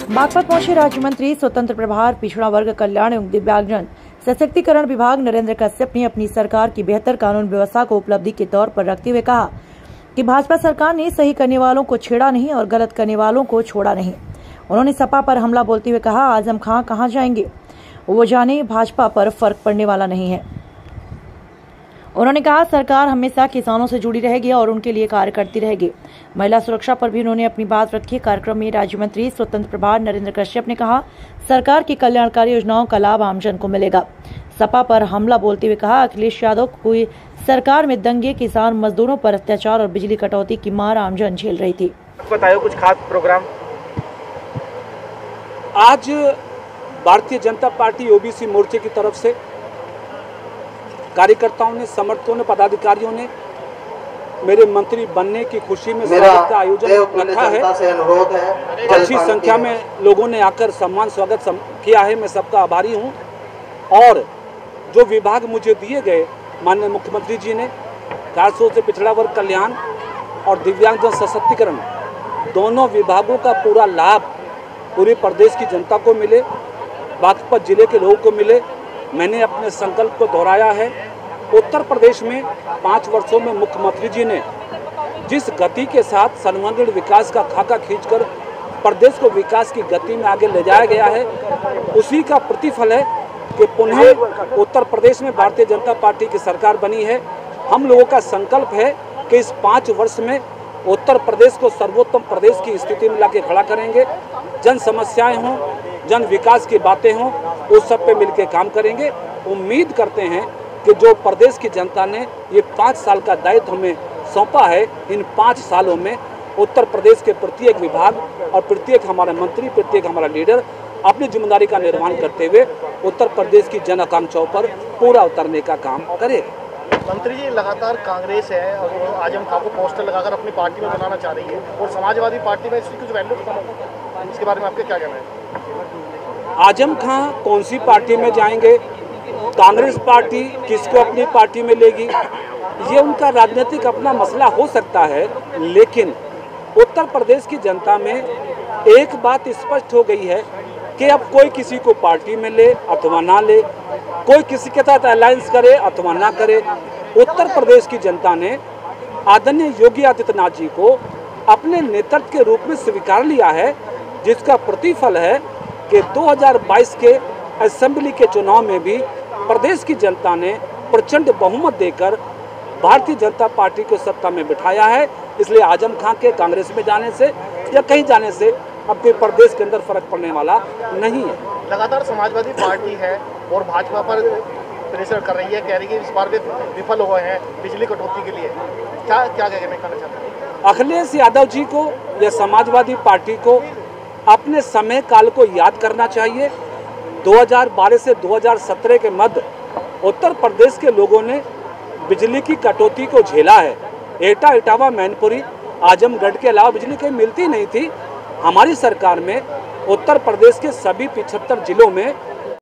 बागपत पहुंचे राज्य मंत्री स्वतंत्र प्रभार पिछड़ा वर्ग कल्याण एवं दिव्यांगजन सशक्तिकरण विभाग नरेंद्र कश्यप ने अपनी सरकार की बेहतर कानून व्यवस्था को उपलब्धि के तौर पर रखते हुए कहा कि भाजपा सरकार ने सही करने वालों को छेड़ा नहीं और गलत करने वालों को छोड़ा नहीं। उन्होंने सपा पर हमला बोलते हुए कहा, आजम खां कहां जाएंगे वो जाने, भाजपा पर फर्क पड़ने वाला नहीं है। उन्होंने कहा, सरकार हमेशा किसानों से जुड़ी रहेगी और उनके लिए कार्य करती रहेगी। महिला सुरक्षा पर भी उन्होंने अपनी बात रखी। कार्यक्रम में राज्य मंत्री स्वतंत्र प्रभार नरेंद्र कश्यप ने कहा, सरकार की कल्याणकारी योजनाओं का लाभ आमजन को मिलेगा। सपा पर हमला बोलते हुए कहा, अखिलेश यादव की सरकार में दंगे, किसान मजदूरों पर अत्याचार और बिजली कटौती की मार आमजन झेल रही थी। बताइए कुछ खास प्रोग्राम। आज भारतीय जनता पार्टी ओबीसी मोर्चे की तरफ से कार्यकर्ताओं ने, समर्थकों ने, पदाधिकारियों ने मेरे मंत्री बनने की खुशी में स्वागत का आयोजन रखा है। अच्छी संख्या में लोगों ने आकर सम्मान स्वागत किया है। मैं सबका आभारी हूं। और जो विभाग मुझे दिए गए माननीय मुख्यमंत्री जी ने, खासतौर से पिछड़ा वर्ग कल्याण और दिव्यांगजन सशक्तिकरण, दोनों विभागों का पूरा लाभ पूरे प्रदेश की जनता को मिले, बागपत जिले के लोगों को मिले। मैंने अपने संकल्प को दोहराया है। उत्तर प्रदेश में 5 वर्षों में मुख्यमंत्री जी ने जिस गति के साथ सर्वांगीण विकास का खाका खींचकर प्रदेश को विकास की गति में आगे ले जाया गया है, उसी का प्रतिफल है कि पुनः उत्तर प्रदेश में भारतीय जनता पार्टी की सरकार बनी है। हम लोगों का संकल्प है कि इस 5 वर्ष में उत्तर प्रदेश को सर्वोत्तम प्रदेश की स्थिति में लाके खड़ा करेंगे। जन समस्याएं हों, जन विकास की बातें हों, उस सब पे मिलकर काम करेंगे। उम्मीद करते हैं कि जो प्रदेश की जनता ने ये 5 साल का दायित्व हमें सौंपा है, इन 5 सालों में उत्तर प्रदेश के प्रत्येक विभाग और प्रत्येक हमारा मंत्री, प्रत्येक हमारा लीडर अपनी जिम्मेदारी का निर्वहन करते हुए उत्तर प्रदेश की जन आकांक्षाओं पर पूरा उतरने का काम करेगा। मंत्री जी, लगातार कांग्रेस है और आजम खां को पोस्टर लगाकर अपनी पार्टी में बनाना चाह रही है और समाजवादी पार्टी में इसकी कुछ वैल्यू खत्म होगी, इसके बारे में आपके क्या कहना है? आजम खां कौन सी पार्टी में जाएंगे, कांग्रेस पार्टी किसको अपनी पार्टी में लेगी, ये उनका राजनीतिक अपना मसला हो सकता है। लेकिन उत्तर प्रदेश की जनता में एक बात स्पष्ट हो गई है कि अब कोई किसी को पार्टी में ले अथवा ना ले, कोई किसी के साथ अलायंस करे अथवा ना करे, उत्तर प्रदेश की जनता ने आदरणीय योगी आदित्यनाथ जी को अपने नेतृत्व के रूप में स्वीकार लिया है, जिसका प्रतिफल है कि 2022 के असेंबली के चुनाव में भी प्रदेश की जनता ने प्रचंड बहुमत देकर भारतीय जनता पार्टी को सत्ता में बिठाया है। इसलिए आजम खां के कांग्रेस में जाने से या कहीं जाने से अपने प्रदेश के अंदर फर्क पड़ने वाला नहीं है। लगातार समाजवादी पार्टी है और भाजपा पर प्रेशर कर रही है, कह रही है कि इस बार वे विफल हुए हैं बिजली कटौती के लिए। क्या कहना चाहते हैं? अखिलेश यादव जी को या समाजवादी पार्टी को अपने समय काल को याद करना चाहिए। 2012 से 2017 के मध्य उत्तर प्रदेश के लोगों ने बिजली की कटौती को झेला है। एटा, इटावा, मैनपुरी, आजमगढ़ के अलावा बिजली कहीं मिलती नहीं थी। हमारी सरकार में उत्तर प्रदेश के सभी 75 जिलों में